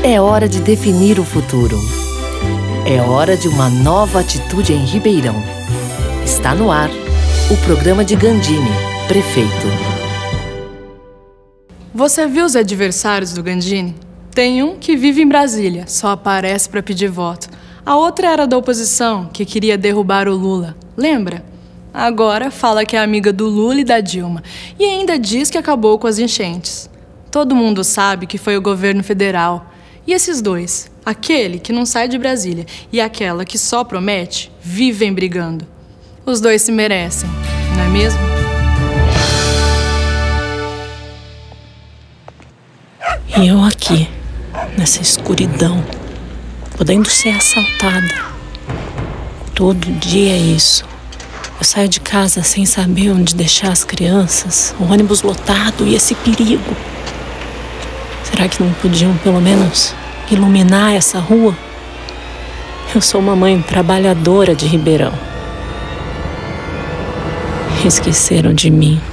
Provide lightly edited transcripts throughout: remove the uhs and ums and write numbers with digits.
É hora de definir o futuro. É hora de uma nova atitude em Ribeirão. Está no ar o programa de Gandini, prefeito. Você viu os adversários do Gandini? Tem um que vive em Brasília, só aparece para pedir voto. A outra era da oposição, que queria derrubar o Lula. Lembra? Agora fala que é amiga do Lula e da Dilma. E ainda diz que acabou com as enchentes. Todo mundo sabe que foi o governo federal. E esses dois, aquele que não sai de Brasília e aquela que só promete, vivem brigando. Os dois se merecem, não é mesmo? E eu aqui, nessa escuridão, podendo ser assaltada. Todo dia é isso. Eu saio de casa sem saber onde deixar as crianças, o ônibus lotado e esse perigo. Será que não podiam, pelo menos, iluminar essa rua? Eu sou uma mãe trabalhadora de Ribeirão. Esqueceram de mim.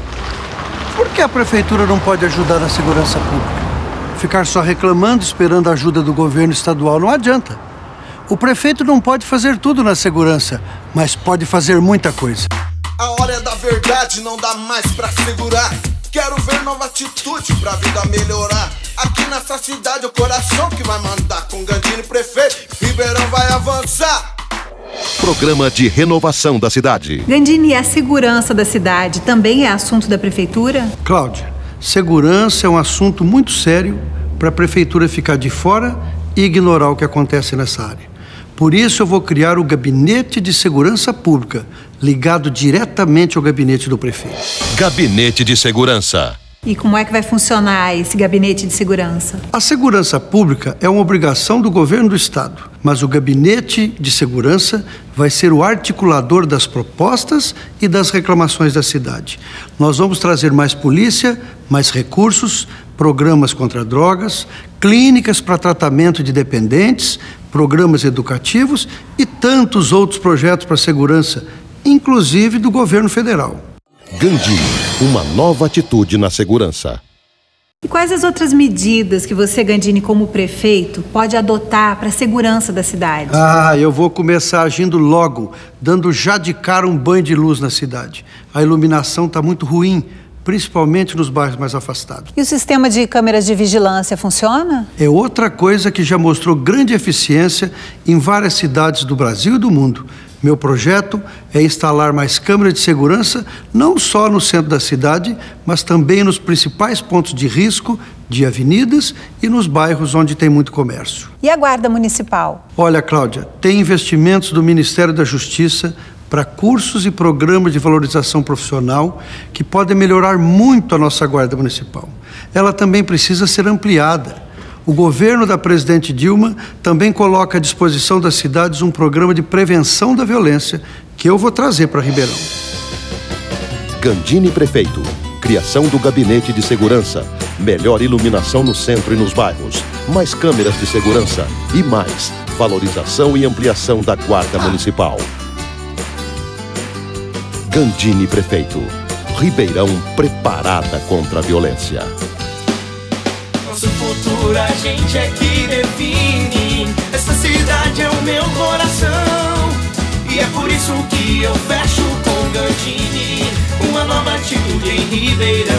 Por que a prefeitura não pode ajudar na segurança pública? Ficar só reclamando, esperando a ajuda do governo estadual não adianta. O prefeito não pode fazer tudo na segurança, mas pode fazer muita coisa. A hora é da verdade, não dá mais pra segurar. Quero ver nova atitude pra vida melhorar. Aqui nessa cidade o coração que vai mandar. Com Gandini prefeito, Ribeirão vai avançar. Programa de renovação da cidade. Gandini, a segurança da cidade também é assunto da prefeitura? Cláudia, segurança é um assunto muito sério para a prefeitura ficar de fora e ignorar o que acontece nessa área. Por isso eu vou criar o Gabinete de Segurança Pública, ligado diretamente ao gabinete do prefeito. Gabinete de Segurança. E como é que vai funcionar esse gabinete de segurança? A segurança pública é uma obrigação do governo do estado, mas o Gabinete de Segurança vai ser o articulador das propostas e das reclamações da cidade. Nós vamos trazer mais polícia, mais recursos, programas contra drogas, clínicas para tratamento de dependentes, programas educativos e tantos outros projetos para segurança, inclusive do governo federal. Gandini, uma nova atitude na segurança. E quais as outras medidas que você, Gandini, como prefeito, pode adotar para a segurança da cidade? Eu vou começar agindo logo, dando já de cara um banho de luz na cidade. A iluminação está muito ruim, principalmente nos bairros mais afastados. E o sistema de câmeras de vigilância funciona? É outra coisa que já mostrou grande eficiência em várias cidades do Brasil e do mundo. Meu projeto é instalar mais câmeras de segurança, não só no centro da cidade, mas também nos principais pontos de risco de avenidas e nos bairros onde tem muito comércio. E a Guarda Municipal? Olha, Cláudia, tem investimentos do Ministério da Justiça para cursos e programas de valorização profissional que podem melhorar muito a nossa Guarda Municipal. Ela também precisa ser ampliada. O governo da presidente Dilma também coloca à disposição das cidades um programa de prevenção da violência que eu vou trazer para Ribeirão. Gandini prefeito. Criação do Gabinete de Segurança. Melhor iluminação no centro e nos bairros. Mais câmeras de segurança. E mais, valorização e ampliação da Guarda Municipal. Gandini prefeito. Ribeirão preparada contra a violência. Nosso futuro a gente é que define. Essa cidade é o meu coração. E é por isso que eu fecho com Gandini. Uma nova atitude em Ribeirão.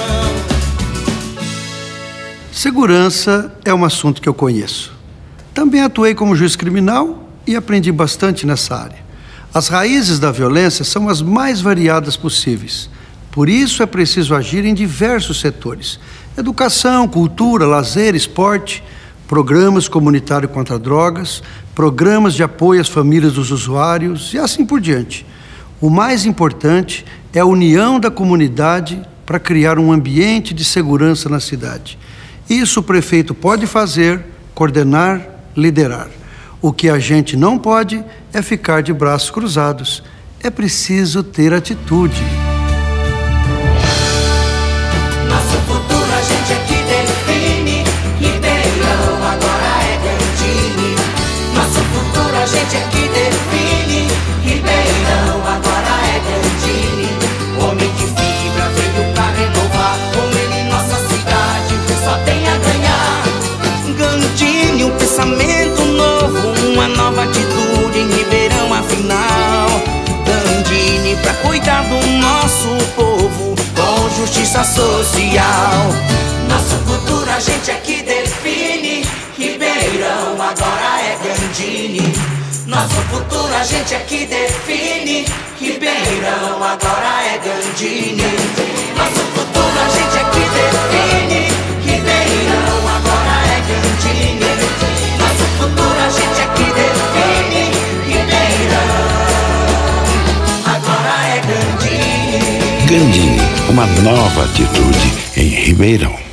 Segurança é um assunto que eu conheço. Também atuei como juiz criminal e aprendi bastante nessa área. As raízes da violência são as mais variadas possíveis. Por isso é preciso agir em diversos setores. Educação, cultura, lazer, esporte, programas comunitários contra drogas, programas de apoio às famílias dos usuários e assim por diante. O mais importante é a união da comunidade para criar um ambiente de segurança na cidade. Isso o prefeito pode fazer, coordenar, liderar. O que a gente não pode é ficar de braços cruzados. É preciso ter atitude. Nosso futuro a gente é que define. Ribeirão agora é Gandini. Nosso futuro a gente é que define. Ribeirão agora é Gandini. Homem de fibra veio pra renovar. Com ele nossa cidade só tem a ganhar. Gandini. do nosso povo com justiça social. Nosso futuro a gente é que define, Ribeirão agora é Gandini. Nosso futuro a gente é que define, Ribeirão agora é Gandini. Nosso futuro a gente é que define, Ribeirão agora é Gandini. Nosso futuro a gente é que define, Ribeirão agora é Gandini. Gandini, uma nova atitude em Ribeirão.